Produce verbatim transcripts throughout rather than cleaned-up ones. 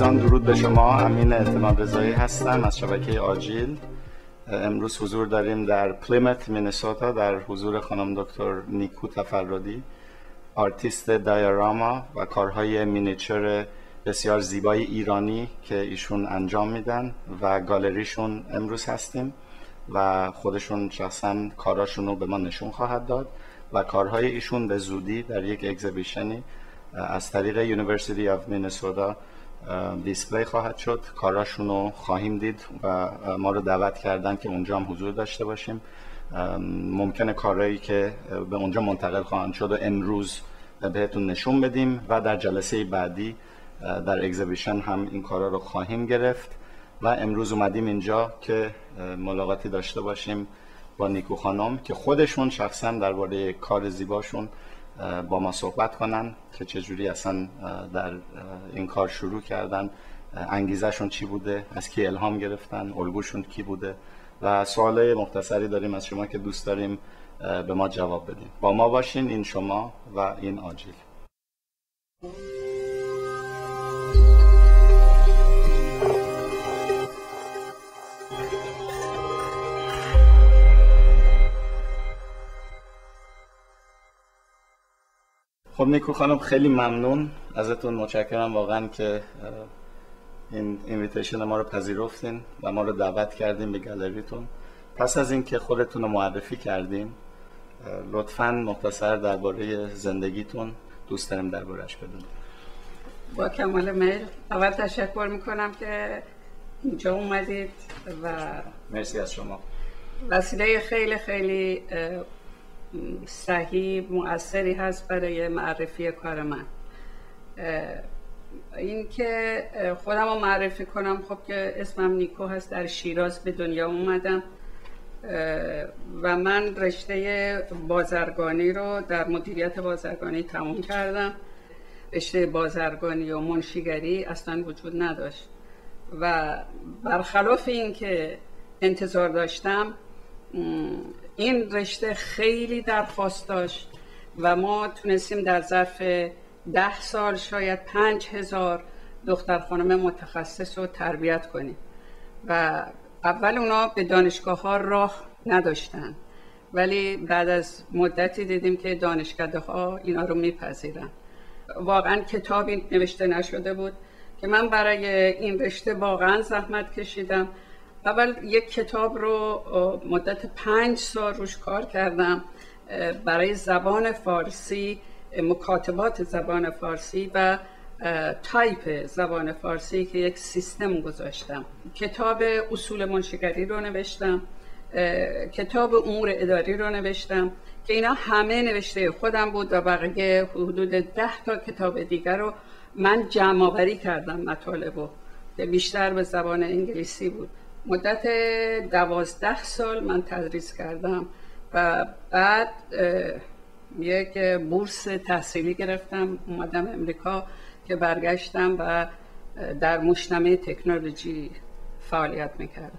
عزیزان درود به شما. امین اعتماد رضایی هستم از شبکه آجیل. امروز حضور داریم در پلیمت مینسوتا در حضور خانم دکتر نیکو تفردی، آرتیست دایاراما و کارهای مینیچر بسیار زیبای ایرانی که ایشون انجام میدن و گالریشون امروز هستیم و خودشون شخصا کاراشون رو به ما نشون خواهد داد و کارهای ایشون به زودی در یک اگزیبیشنی از طریق یونیورسیتی آف مینسوتا دیسپلی خواهد شد. کاراشون رو خواهیم دید و ما رو دعوت کردن که اونجا هم حضور داشته باشیم. ممکنه کارهایی که به اونجا منتقل خواهند شد و امروز بهتون نشون بدیم و در جلسه بعدی در اگزیبیشن هم این کارا رو خواهیم گرفت و امروز اومدیم اینجا که ملاقاتی داشته باشیم با نیکو خانم که خودشون شخصا درباره کار زیباشون با ما صحبت کنن که چجوری اصلا در این کار شروع کردن، انگیزشون چی بوده، از کی الهام گرفتن، الگوشون کی بوده و سوالای مختصری داریم از شما که دوست داریم به ما جواب بدیم. با ما باشین. این شما و این آجیل. خب نیکو خانم خیلی ممنون ازتون، متشکرم واقعا که این اینویتیشن ما رو پذیرفتین و ما رو دعوت کردین به گالریتون. پس از اینکه خودتون رو معرفی کردین لطفاً مختصر درباره زندگیتون دوست داریم درباره‌اش بدونیم. با کمال میل. اول تشکر میکنم که اینجا اومدید و مرسی از شما. وسیله خیلی خیلی صحیح مؤثری هست برای معرفی کار من. این که خودم رو معرفی کنم، خب که اسمم نیکو هست، در شیراز به دنیا اومدم و من رشته بازرگانی رو در مدیریت بازرگانی تموم کردم. رشته بازرگانی و منشیگری اصلا وجود نداشت و برخلاف این که انتظار داشتم این رشته خیلی درخواست داشت و ما تونستیم در ظرف ده سال شاید پنج هزار دختر خانم متخصص رو تربیت کنیم و اول اونا به دانشگاه ها راه نداشتن ولی بعد از مدتی دیدیم که دانشکده ها اینا رو میپذیرن. واقعا کتابی نوشته نشده بود که من برای این رشته واقعا زحمت کشیدم. اول یک کتاب رو مدت پنج سال روش کار کردم برای زبان فارسی، مکاتبات زبان فارسی و تایپ زبان فارسی که یک سیستم گذاشتم. کتاب اصول منشیگری رو نوشتم، کتاب امور اداری رو نوشتم که اینا همه نوشته خودم بود و بقیه حدود ده تا کتاب دیگر رو من جمع آوری کردم مطالبو که بیشتر به زبان انگلیسی بود. مدت دوازده سال من تدریس کردم و بعد یک بورس تحصیلی گرفتم، اومدم امریکا که برگشتم و در مشتمه تکنولوژی فعالیت میکردم.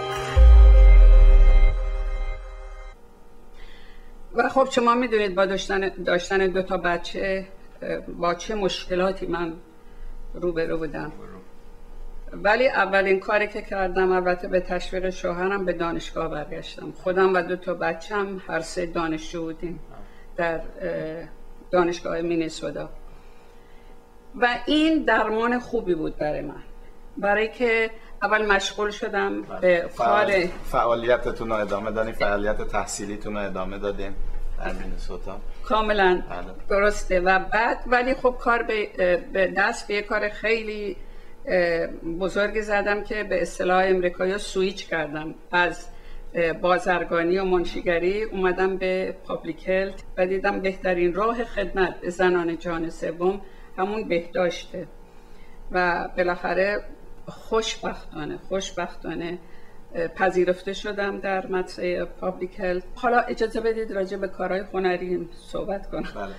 و خب شما میدونید با داشتن, داشتن دو تا بچه با چه مشکلاتی من روبرو بودم، ولی اولین کاری که کردم البته به تشویق شوهرم به دانشگاه برگشتم. خودم و دو تا بچم هر سه دانشجو بودیم در دانشگاه مینسوتا و این درمان خوبی بود برای من، برای که اول مشغول شدم به کار. فعالیتتون رو ادامه دادین، فعالیت تحصیلیتون رو ادامه دادین در مینسوتا؟ کاملا درسته. و بعد ولی خب کار به دست به یک کار خیلی بزرگی زدم که به اصطلاح امریکایی سویچ کردم از بازرگانی و منشیگری اومدم به پابلیک هلت و دیدم بهترین راه خدمت به زنان جهان سوم همون بهداشته و بالاخره خوشبختانه خوشبختانه پذیرفته شدم در مدرسه پابلیک هلت. حالا اجازه بدید راجع به کارهای هنری صحبت کنم. بله.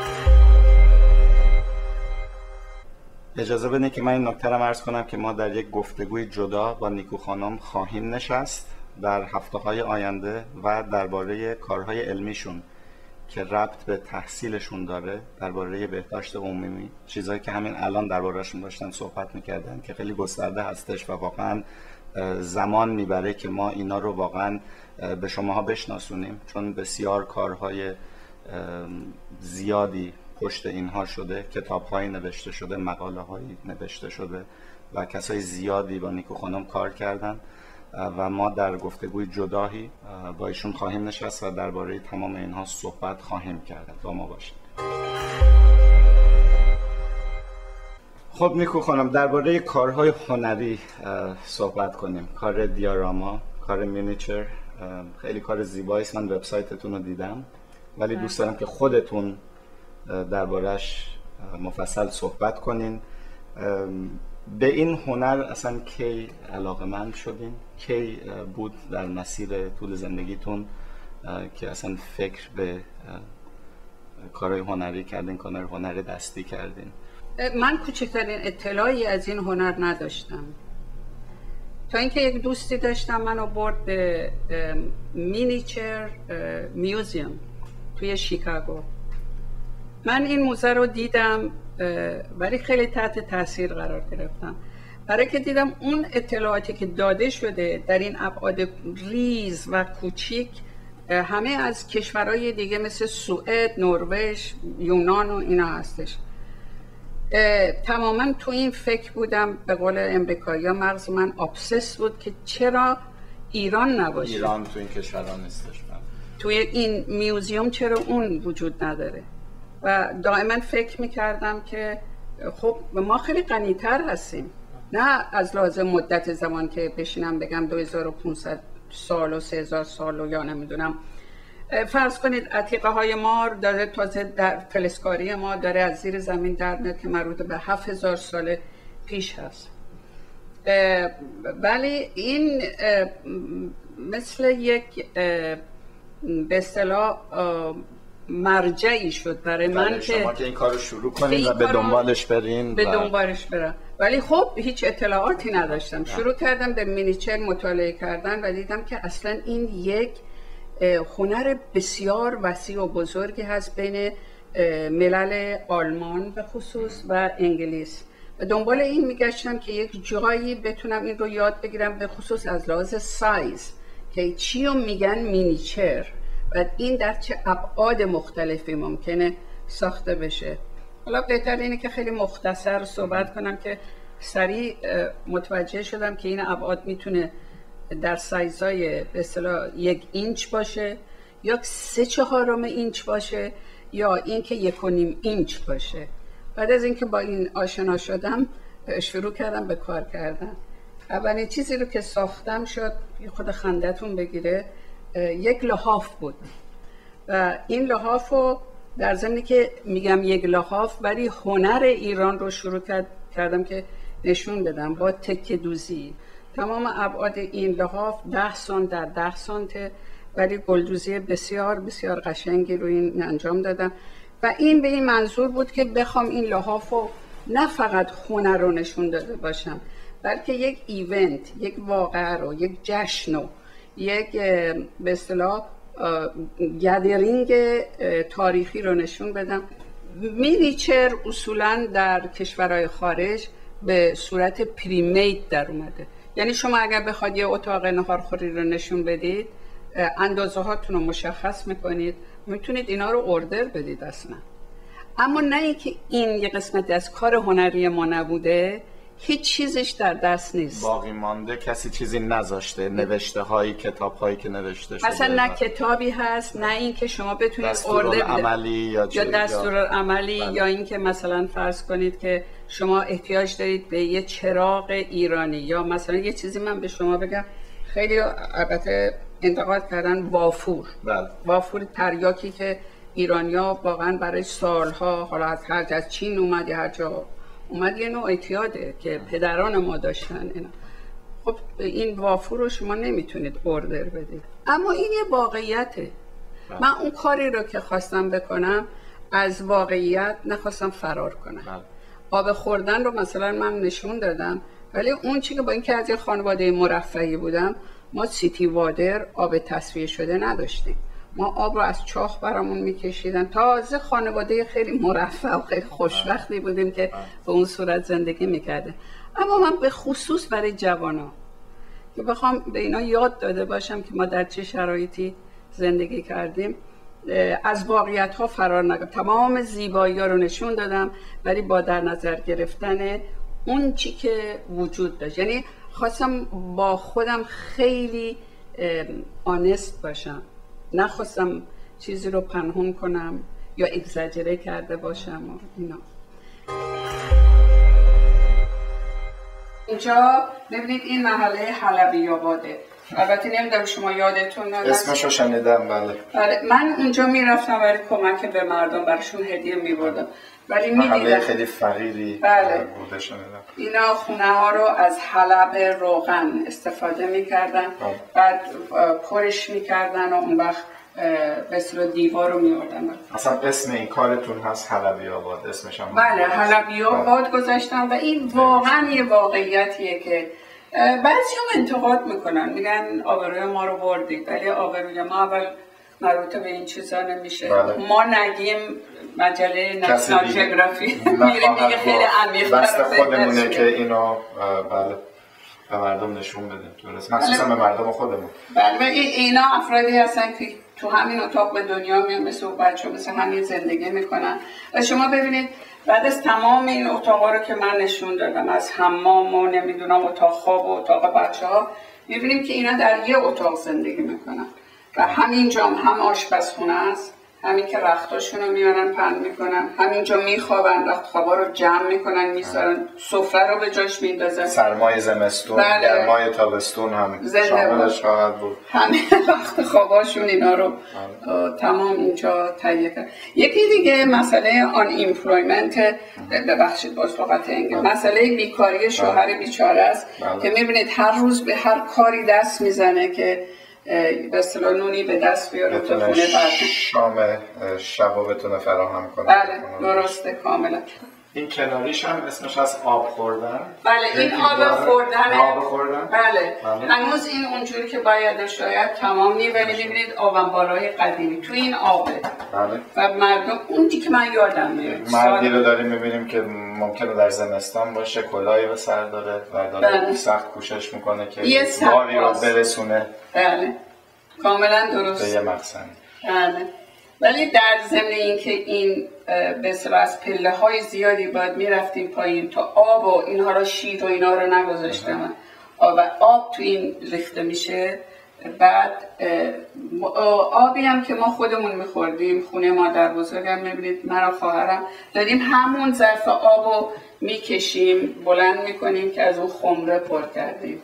اجازه بدید که من این نکته رو عرض کنم که ما در یک گفتگوی جدا با نیکو خانم خواهیم نشست در هفته‌های آینده و درباره کارهای علمیشون که ربط به تحصیلشون داره درباره بهداشت عمومی، چیزایی که همین الان درباره‌شون داشتن صحبت می‌کردن که خیلی گسترده هستش و واقعا زمان میبره که ما اینا رو واقعا به شماها بشناسونیم، چون بسیار کارهای زیادی پشت اینها شده، کتاب‌هایی نوشته شده، مقاله‌هایی نوشته شده و کسای زیادی با نیکو خانم کار کردن و ما در گفتگوی جداهی با ایشون خواهیم نشست و درباره تمام اینها صحبت خواهیم کرد. با ما باشید. خب نیکو خانم، درباره کارهای هنری صحبت کنیم. کار دیاراما، کار مینیچر، خیلی کار زیبایی است. من وبسایتتون رو دیدم، ولی دوست دارم که خودتون درباره‌اش مفصل صحبت کنین. به این هنر اصلا کی علاقه‌مند شدین؟ کی بود در مسیر طول زندگیتون که اصلا فکر به کارهای هنری کردین، کارهای هنری دستی کردین؟ من کوچکترین اطلاعی از این هنر نداشتم تا اینکه یک دوستی داشتم منو برد به مینیچر میوزیوم توی شیکاگو. من این موزه رو دیدم ولی خیلی تحت تاثیر قرار گرفتم، برای که دیدم اون اطلاعاتی که داده شده در این ابعاد ریز و کوچیک همه از کشورهای دیگه مثل سوئد، نروژ، یونان و اینا هستش. تماما تو این فکر بودم، به قول امریکایی‌ها مغز من ابسس بود که چرا ایران نباشه، ایران تو این کشورها نیستش، توی این میوزیوم چرا اون وجود نداره. و دائما فکر میکردم که خب ما خیلی غنی‌تر هستیم، نه از لازم مدت زمان که بشینم بگم دو هزار و پانصد سال و سه هزار سال و یا نمیدونم. فرض کنید عتیقه های ما داره تازه در فلزکاری ما داره از زیر زمین در میاد که مربوط به هفت هزار سال پیش هست، ولی این مثل یک به اصطلاح مرجعی شد برای من که شما که این کارو شروع کنید و به دنبالش برین به دنبالش برم. ولی خب هیچ اطلاعاتی نداشتم. شروع کردم به مینیچر مطالعه کردن و دیدم که اصلا این یک هنر بسیار وسیع و بزرگی هست بین ملل آلمان به خصوص و انگلیس. و دنبال این میگشتم که یک جایی بتونم این رو یاد بگیرم، به خصوص از لحاظ سایز که چی رو میگن مینیچر و این در چه ابعاد مختلفی ممکنه ساخته بشه. حالا بهتر اینه که خیلی مختصر صحبت کنم که سریع متوجه شدم که این ابعاد میتونه در سایزهای به اصطلاح یک اینچ باشه یا سه چهارم اینچ باشه یا اینکه یک و نیم اینچ باشه. بعد از اینکه با این آشنا شدم شروع کردم به کار کردن. اولین چیزی رو که ساختم شد خود خندتون بگیره، یک لحاف بود و این لحاف رو در ضمنی که میگم یک لحاف ولی هنر ایران رو شروع کردم که نشون بدم با تکه دوزی. تمام ابعاد این لحاف ده سانت در ده سانت، ولی گلدوزی بسیار بسیار قشنگی رو این انجام دادم و این به این منظور بود که بخوام این لحاف رو نه فقط هنر رو نشون داده باشم، بلکه یک ایونت، یک واقعه رو، یک جشن رو، یک به اصطلاح گدرینگ تاریخی رو نشون بدم. مینیچر اصولاً در کشورهای خارج به صورت پریمیت در اومده، یعنی شما اگر بخواد یه اتاق ناهارخوری رو نشون بدید اندازه هاتون رو مشخص میکنید، میتونید اینا رو اوردر بدید اصلا. اما نه اینکه این یه قسمت از کار هنری ما نبوده، هیچ چیزش در دست نیست، باقی مانده، کسی چیزی نذاشته، نوشته هایی، کتاب هایی که نوشته شده، اصلا نه کتابی هست نه اینکه شما بتونید اوردر عملی یا, یا دستور عملی بله. یا اینکه مثلا فرض کنید که شما احتیاج دارید به یه چراغ ایرانی یا مثلا یه چیزی من به شما بگم خیلی البته انتقاد کردن، وافور بله. وافور تریاکی که ایرانیا واقعا برای سالها حالا از هر از چین اومد یا هر جا اومد یه نوع اعتیاده که پدران ما داشتن اینا. خب این وافور رو شما نمیتونید اوردر بدید، اما این یه واقعیته. بله. من اون کاری رو که خواستم بکنم از واقعیت نخواستم فرار کنم. بله. آب خوردن رو مثلا من نشون دادم، ولی اون چی که با اینکه از یه خانواده مرفهی بودم ما سیتی وادر آب تصفیه شده نداشتیم. ما آب رو از چاه برامون میکشیدن. تازه خانواده خیلی مرفه و خیلی خوشبختی بودیم که به اون صورت زندگی میکرده. اما من به خصوص برای جوانا که بخوام به اینا یاد داده باشم که ما در چه شرایطی زندگی کردیم، از واقعیت ها فرار نگم. تمام زیبایی ها رو نشون دادم، ولی با در نظر گرفتن اون چی که وجود داشت. یعنی خواستم با خودم خیلی آنست باشم، نخواستم چیزی رو پنهون کنم یا اگزاجره کرده باشم و اینا. اینجا ببینید این محله حلبی آباده. البته نمیدونم شما یادتون هست؟ اسمشو شنیدم. بله. بله من اونجا میرفتم برای کمک به مردم، براشون هدیه میبردم. ولی محله خیلی فقیری بله. بوده شنیدم. اینا خونه ها رو از حلب روغن استفاده میکردن، بعد پرش میکردن و اون وقت به اصطلاح دیوار رو میوردن. اصلا اسم این کارتون هست حلبی آباد، اسمش هم بله حلبی آباد گذاشتم و این واقعا یه واقعیتیه که بعضی هم انتقاد میکنن، میگن آبروی ما رو بردید، ولی آبروی ما اول مربوط به این چیزا نمیشه. بله. ما نگیم مجله نشنال جغرافی میره دیگه خیلی عمیق‌تر دست خودمونه که اینو بله به مردم نشون بدیم، درست، مخصوصا به مردم خودمون. بله اینا افرادی هستن که تو همین اتاق به دنیا میان، مثل بچه‌ها مثل همین زندگی میکنن. و شما ببینید بعد از تمام این اتاقا رو که من نشون دادم، از حمام و نمیدونم اتاق خواب و اتاق بچه‌ها، میبینیم که اینا در یه اتاق زندگی میکنن و همینجا هم آشپزخونه است، همین که رختاشون رو میارن پهن میکنن، همینجا میخوابن، رخت خوابا رو جمع میکنن میذارن، سفره رو به جاش میندازن. سرمای زمستون، بله. گرمای تابستون هم شاملش خواهد بود. همین رخت خواباشون اینا رو تمام اینجا تهیه کرد. یکی دیگه مسئله آن ایمپلویمنت، ببخشید باز لغت انگلیسی، مسئله بیکاری شوهر بیچاره است که میبینید هر روز به هر کاری دست میزنه که به اصطلاح نونی به دست بیاره تو خونه، بعد شام شب رو بتونه فراهم کنه. بله درسته کاملا. این کناریش هم اسمش از آب خوردن. بله این آب خوردن. آب خوردن. بله. هنوز این اونجوری که باید شاید تمام نی، ولی می‌بینید آبم بالای قدیمی تو این آبه. بله. و مردم اون که من یادم میاد. مردی رو داریم می‌بینیم که ممکنه در زمستان باشه، کلاهی به سر داره و داره بله. سخت کوشش میکنه که باری رو برسونه. بله. کاملا درست. به یه مقصد. بله. ولی در ضمن اینکه این به اصطلاح از پله های زیادی باید میرفتیم پایین تا آب و اینها رو، شیر و اینا رو نگذاشتم و آب تو این ریخته میشه. بعد آبی هم که ما خودمون میخوردیم، خونه مادر بزرگم میبینید من و خواهرم داریم همون ظرف آب رو میکشیم بلند میکنیم که از اون خمره پر کردیم.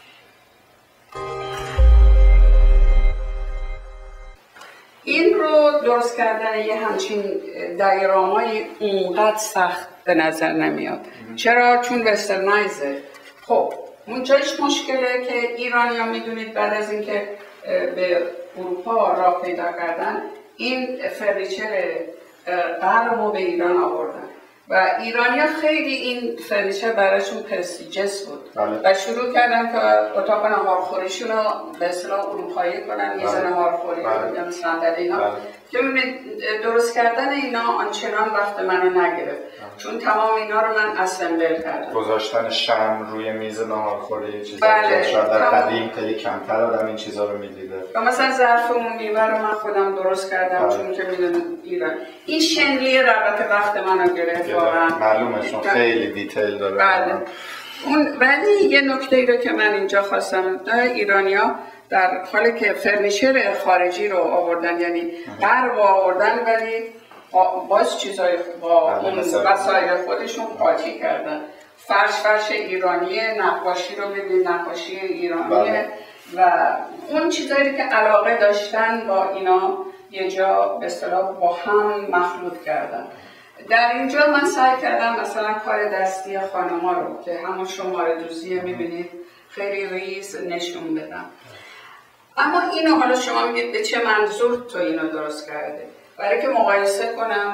این رو درست کردن یه همچین دیاگرامای اونقدر سخت به نظر نمیاد. چرا؟ چون وسترنایزه. خب اونجاش مشکله که ایرانی ها میدونید بعد از اینکه به اروپا راه پیدا کردن، این فرنیچر غرب رو به ایران آوردن و ایرانی ها خیلی این فرنیچر براشون پرستیجس بود. بله. و شروع کردن که اتاق ناهارخوریشون رو به اصطلاح اروپایی کنن، میز ناهارخوری یا صندلی اینا. که درست کردن اینا آنچنان وقت منو نگرفت، چون تمام اینا رو من اسمبل کردم. گذاشتن شم روی میز ناهارخوری چیزا بله. که شاید در قدیم خیلی کمتر آدم این چیزا رو میدیده. و مثلا ظرف اون میوه رو من خودم درست کردم بله. چون که میدونم ایران این شنلی ربط وقت منو گرفت واقعا. معلومه چون خیلی دیتیل داره. بله. اون ولی یه نکته ای رو که من اینجا خواستم ایرانیا در حالی که فرنیچر خارجی رو آوردن، یعنی غرب آوردن، ولی باز چیزای با اون وسایل خودشون قاطی کردن. فرش فرش ایرانیه، نقاشی رو ببین نقاشی ایرانیه و اون چیزایی که علاقه داشتن با اینا یه جا به اصطلاح با هم مخلوط کردن. در اینجا من سعی کردم مثلا کار دستی خانما رو که همون شماره دوزی میبینید خیلی ریز نشون بدم. اما اینو حالا شما میگید به چه منظور تو اینو درست کرده؟ برای که مقایسه کنم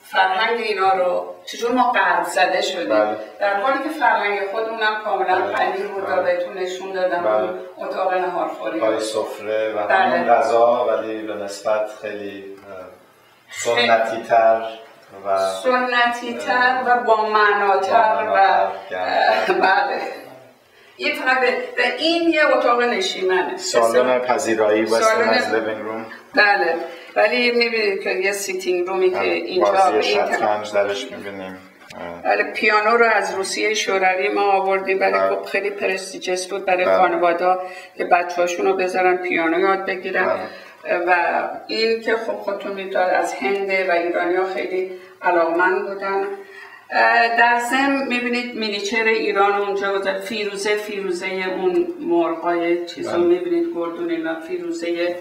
فرهنگ اینا رو چجور ما قرض زده شدیم بله. در حالی که فرهنگ خودمونم کاملا غنی بود و بهتون نشون دادم بله. اتاق نهارخوری پای سفره و بله. همون غذا ولی به نسبت خیلی سنتی تر و سنتی تر و با معناتر و بله این فقط این یه اتاق نشیمنه سالن پذیرایی وسترن از لیوینگ روم بله ولی میبینید که یه سیتینگ رومی که اینجا بازی شطرنج درش میبینیم بله پیانو رو از روسیه شوروی ما آوردیم ولی خب خیلی پرستیجس بود برای خانواده‌ها که بچه‌هاشون رو بذارن پیانو یاد بگیرن بله. و این که خب خودتون میدونید از هند و ایرانی‌ها خیلی علاقمند بودن در ضمن میبینید مینیچر ایران اونجا بود فیروزه فیروزه اون مرغای چیزا میبینید گردون اینا فیروزه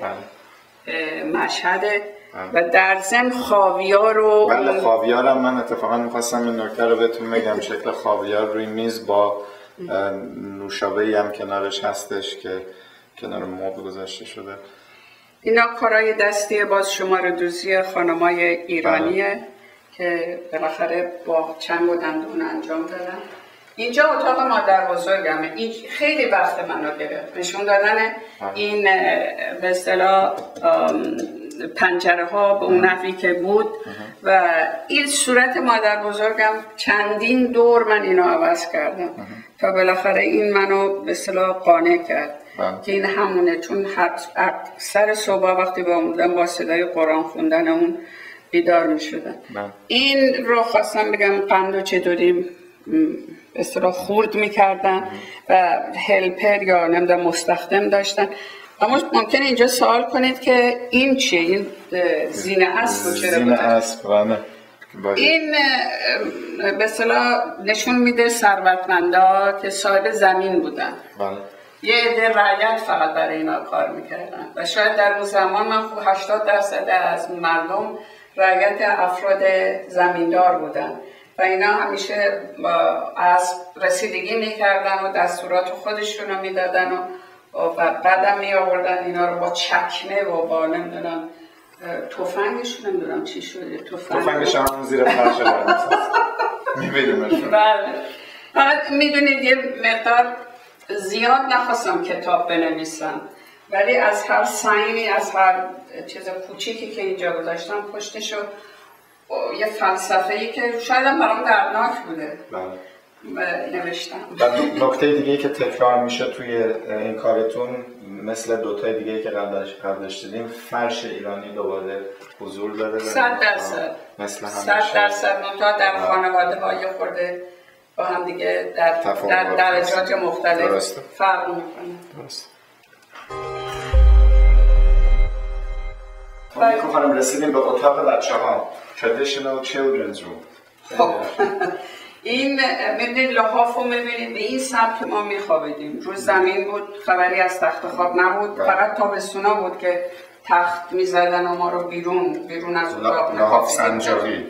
مشهده و در ضمن خاویار رو بله خاویار هم من اتفاقا میخواستم این نکته رو بهتون بگم شکل خاویار روی میز با نوشابه‌ای هم کنارش هستش که کنار مرغ گذاشته شده اینا کارهای دستی باز شماره دوزی خانمای ایرانیه بله. که بالاخره با چنگ و دندون انجام دادن اینجا اتاق مادر بزرگمه این خیلی وقت منو گرفت نشون دادن این به اصطلاح پنجره ها به اون نحوی که بود و این صورت مادر بزرگم چندین دور من اینو عوض کردم تا بالاخره این منو به اصطلاح قانع کرد که این همونه چون سر صبح وقتی با بودم با صدای قرآن خوندن اون بیدار می شدن این رو خواستم بگم قند و چطوری به اصطلاح خورد می کردن و هلپر یا نمیدونم مستخدم داشتن اما ممکنه اینجا سوال کنید که این چیه؟ این زینه اسب چرا زینه اسب این به اصطلاح نشون میده ثروتمندا که صاحب زمین بودن بله. یه عده رعیت فقط برای اینا کار میکردن و شاید در اون زمان من هشتاد درصد از مردم رعیت افراد زمیندار بودن و اینا همیشه از رسیدگی میکردن و دستورات خودشون رو میدادن و و بعدم می آوردن اینا رو با چکمه و با نمیدونم تفنگش نمیدونم چی شده تفنگش هم زیر فرش میبینیمشون بله فقط میدونید یه مقدار زیاد نخواستم کتاب بنویسم ولی از هر ساینی از هر چیز کوچیکی که اینجا گذاشتم پشتشو یه فلسفه‌ای که شاید هم برام دردناک بوده بله نوشتم. و نکته دیگه که تکرار میشه توی این کارتون مثل دوتای دیگه که قبلش قبلش دیدیم فرش ایرانی دوباره حضور داره صد درصد مثل همیشه صد درصد منتها در خانواده های خورده با هم دیگه در, در درجات مختلف فرق میکنه درست خب خانم رسیدیم به اتاق بچه ها Traditional Children's Room این میبینید لحاف رو میبینید به این سبک ما میخوابیدیم روز زمین بود خبری از تخت خواب نبود فقط تابستونا بود که تخت میزدن و ما رو بیرون بیرون از اتاق لحاف سنجاقی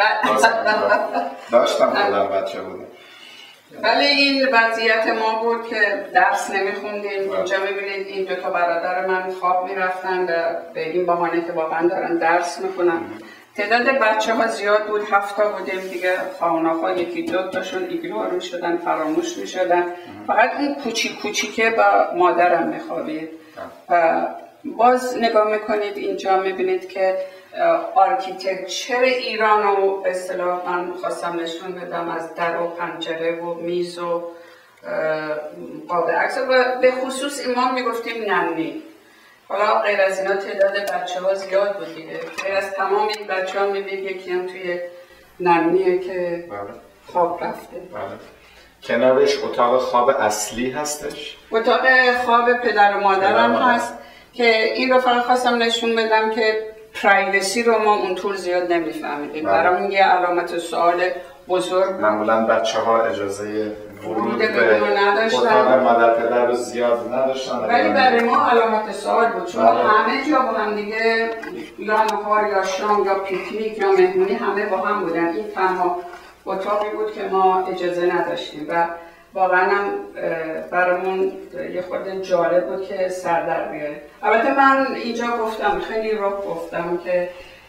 داشتم خودم بچه بودم ولی این وضعیت ما بود که درس نمیخوندیم اینجا میبینید این دوتا برادر من خواب میرفتن به این بهانه که واقعا دارن درس میکنن تعداد بچه ها زیاد بود هفتا بودیم دیگه خانواها یکی دو تاشون ایگنور میشدن فراموش میشدن فقط اون کوچیک کوچیکه با مادرم میخوابید و باز نگاه میکنید اینجا میبینید که آرکیتکچر ایران رو به اصطلاح من خواستم نشون بدم از در و پنجره و میز و قاب عکس و به خصوص ایمان میگفتیم ننی حالا غیر از اینا تعداد بچه ها زیاد بود دیگه غیر از تمام این بچه ها میبینید یکی هم توی ننیه که خواب رفته بله. کنارش اتاق خواب اصلی هستش اتاق خواب پدر و مادرم هست که این رو فقط خواستم نشون بدم که پرایوسی رو ما اونطور زیاد نمیفهمیدیم برامون یه علامت سوال بزرگ معمولا بچه ها اجازه ورود به اتاق مادر پدر رو زیاد نداشتن ولی برای ما علامت سوال بود چون همه جا با هم دیگه یا نهار یا شام یا پیکنیک یا مهمونی همه با هم بودن این تنها اتاقی بود که ما اجازه نداشتیم و واقعا هم برامون یه خورده جالب بود که سر در بیاره البته من اینجا گفتم خیلی رو گفتم که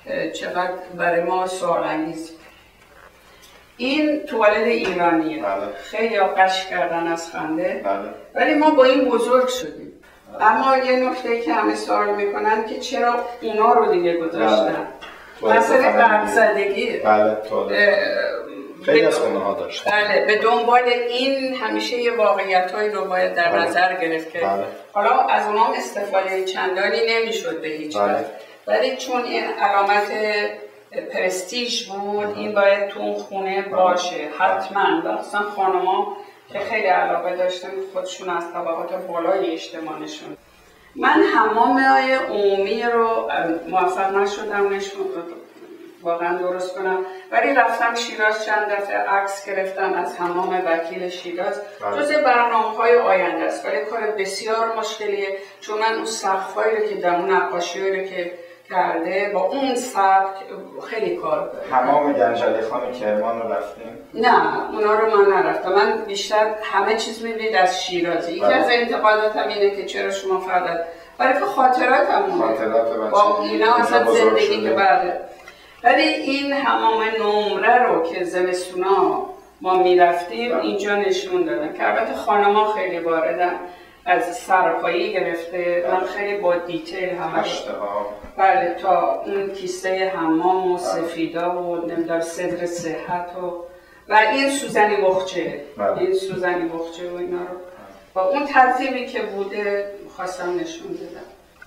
چقدر برای ما سوال انگیز. این توالد ایرانیه. بله. خیلی قش کردن از خنده. بله. ولی ما با این بزرگ شدیم. بله. اما یه نکته که همه سوال میکنن که چرا اونا رو دیگه گذاشتن. بله. مسئله قرض زدگی. بله توالد. خیلی از اونها داشت. بله به دنبال این همیشه یه واقعیتایی رو باید در بله. نظر گرفت که بله. حالا از اونها استفاده چندانی نمیشد به هیچ وجه. بله. ولی چون این علامت پرستیژ بود بله. این باید تو اون خونه باشه بله. حتما. اصلا خانما که خیلی علاقه داشتن خودشون از طبقات بالای اجتماع نشون. من حمام‌های عمومی رو موفق نشدم نشون واقعا درست کنم، ولی رفتم شیراز چند دفعه عکس گرفتم از حمام وکیل شیراز. جزء برنامه‌های آینده است ولی کار بسیار مشکلیه، چون من اون سقف‌هایی رو که دمون نقاشی‌هایی رو که کرده با اون سبک خیلی کار داره. حمام گنجلی خان کرمان رو رفتیم؟ نه اونا رو من نرفتم. من بیشتر همه چیز می‌بینید از شیرازی. یکی از انتقاداتم اینه که چرا شما فقط برای که خاطراتم خاطرات با اینا اصلا زندگی که بعد. ولی این حمام نمره رو که زمستونا ما میرفتیم اینجا نشون دادن که البته خانما خیلی واردن، از سرپایی گرفته من خیلی با دیتیل همه بله تا اون کیسه حمام و سفیدا و نمیدونم صدر صحت و و این سوزنی بخچه این سوزنی بخچه و اینا رو با اون ترتیبی که بوده خواستم نشون دادم.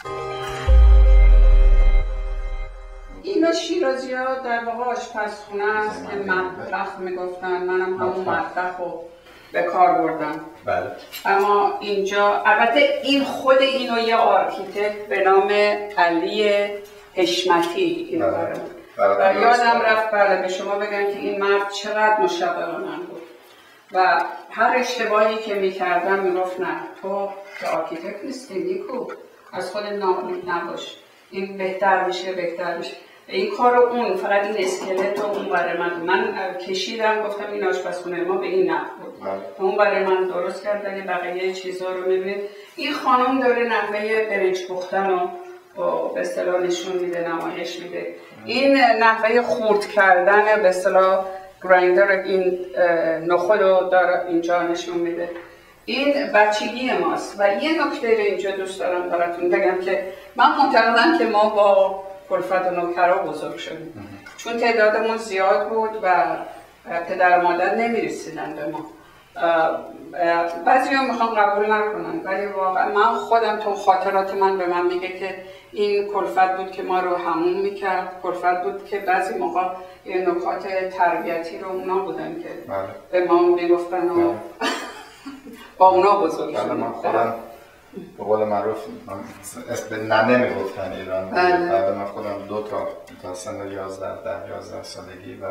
اینا شیرازی ها در واقع آشپزخونه است که مطبخ میگفتن، منم همون مطبخ رو به کار بردم. بله. اما اینجا البته این خود اینو یه آرکیتکت به نام علی حشمتی اینو برم و یادم رفت بله به شما بگم که این مرد چقدر مشابه من بود و هر اشتباهی که میکردم میگفت نه تو که آرکیتکت نیستی نیکو، از خود نباش، این بهتر میشه بهتر میشه. این کارو اون فقط این اسکلت رو اون برای من من کشیدم گفتم این آشپزخونه ما به این نحو بود اون برای من درست کردن. بقیه چیزا رو میبینید این خانم داره نحوه برنج پختن رو به اصطلاح نشون میده، نمایش میده. این نحوه خورد کردن به اصطلاح گرایندر این نخود رو داره اینجا نشون میده. این بچگی ماست و یه نکته رو اینجا دوست دارم براتون بگم که من معتقدم که ما با کلفت و نوکرها بزرگ شدیم چون تعدادمون زیاد بود و پدر و مادر نمیرسیدن به ما. بعضی هم میخوام قبول نکنن ولی واقعا من خودم تو خاطرات من به من میگه که این کلفت بود که ما رو حموم میکرد، کلفت بود که بعضی موقع یه نکات تربیتی رو اونا بودن که به ما میگفتن و با اونا بزرگ شدیم. من خودم به قول معروف به ننه میگفتن ایران. بعد من خودم دو تا تا سن یازده ده یازده سالگی و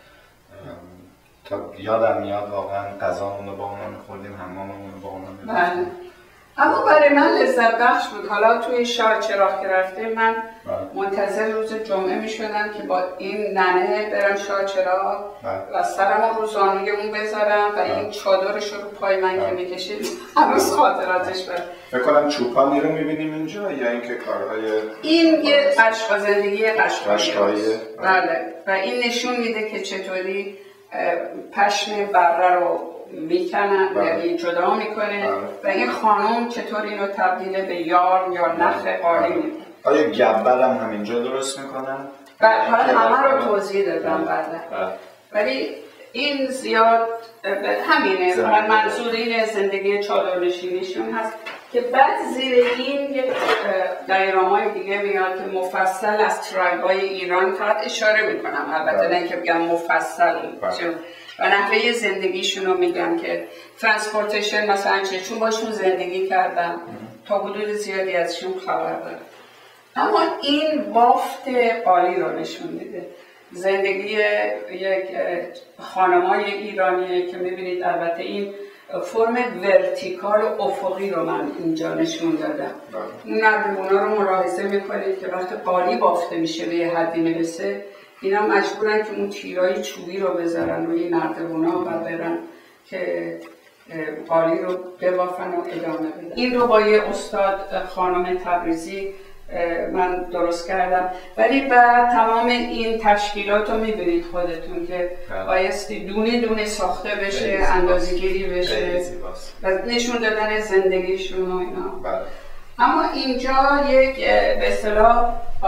تا یادم میاد واقعا غذامون رو با اونا میخوردیم، حماممون رو با اونا میرفتیم. اما برای من لذت بخش بود. حالا توی شاه چراغ که رفتیم من منتظر روز جمعه میشدم که با این ننه برم شاه چراغ و سرم رو زانوی اون بذارم و این چادرش رو پای من که میکشید هنوز خاطراتش برد. فکر کنم چوپانی رو میبینیم اینجا یا اینکه کارهای این یه قشقا زندگی قشقایی بله و این نشون میده که چطوری پشم بره رو میکنن یعنی جدا میکنه و این خانم چطور اینو تبدیل به یار یا نخ قالی میکنه. آیا گبر هم همینجا درست میکنن؟ بله حالا همه رو توضیح دادم بعد ولی این زیاد همینه. من منظور این زندگی چادرنشینیشون هست که بعد زیر این یک دیاگرام‌های دیگه میاد که مفصل از ترایب‌های ایران فقط اشاره میکنم، البته نه که بگم مفصل و نحوه زندگیشون رو میگم که ترانسپورتیشن مثلا چه، چون باشون زندگی کردم تا حدود زیادی ازشون خبر دارم. اما این بافت عالی رو نشون میده. زندگی یک خانمای ایرانیه که میبینید البته این فرم ورتیکال و افقی رو من اینجا نشون دادم. نردبونا رو ملاحظه میکنید که وقتی قالی بافته میشه به یه حدی میرسه اینا مجبورن که اون تیرای چوبی رو بذارن روی نردبونا و برن که قالی رو ببافن و ادامه بدن. این رو با یه استاد خانم تبریزی من درست کردم. ولی بعد تمام این تشکیلات رو میبینید خودتون که بایستی دونه دونه ساخته بشه، اندازه‌گیری بشه و نشون دادن زندگیشون و اینا. بله. اما اینجا یک به اصطلاح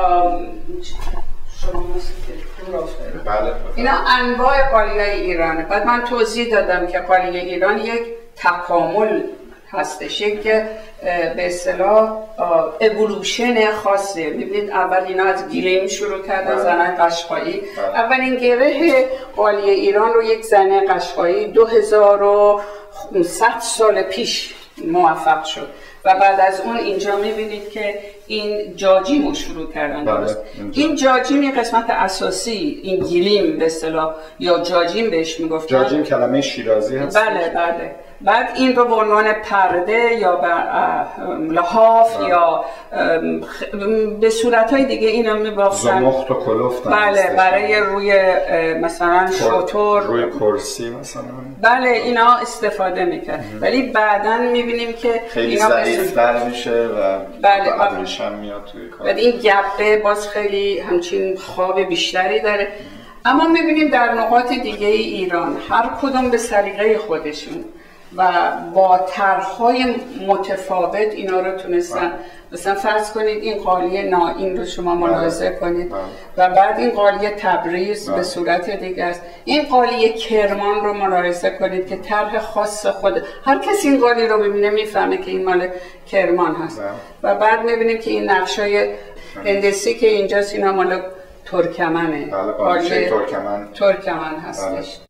شما بله. اینا انواع قالیه ایرانه. بعد من توضیح دادم که قالیه ایران یک تکامل هستش، یک به اصطلاح اِوولوشن خاصه. میبینید اول اینا از گیلیم شروع کردن، زنای قشقایی. اولین گره قالیه ایران رو یک زنه قشقایی دو هزار و صد سال پیش موفق شد و بعد از اون اینجا میبینید که این جاجیم رو شروع کردن درست. این جاجیم یک قسمت اساسی، این گیلیم به اصطلاح یا جاجیم بهش میگفتن. جاجیم کلمه شیرازی هست. بله بله. بعد این رو به عنوان پرده یا لحاف یا به صورتهای دیگه اینا میبافتن. زمخت و کلفت. بله، برای روی مثلا شتر، روی کرسی مثلا. بله اینا استفاده میکرد. ولی بعداً میبینیم که خیلی ضعیف‌تر میشه و بله ابریشم میاد توی کار. بعد این گبه باز خیلی همچین خواب بیشتری داره. اما میبینیم در نقاط دیگه ای ایران هر کدوم به سلیقه خودشون و با طرح‌های متفاوت اینا رو تونستن. مثلا فرض کنید این قالیه نائین رو شما ملاحظه کنید و بعد این قالیه تبریز به صورت دیگه است. این قالیه کرمان رو ملاحظه کنید که طرح خاص خود هر کسی این قالیه رو ببینه میفهمه که این مال کرمان هست. و بعد میبینیم که این نقشای هندسی که اینجاست اینا مال ترکمنه. قالیه ترکمن ترکمن هستش.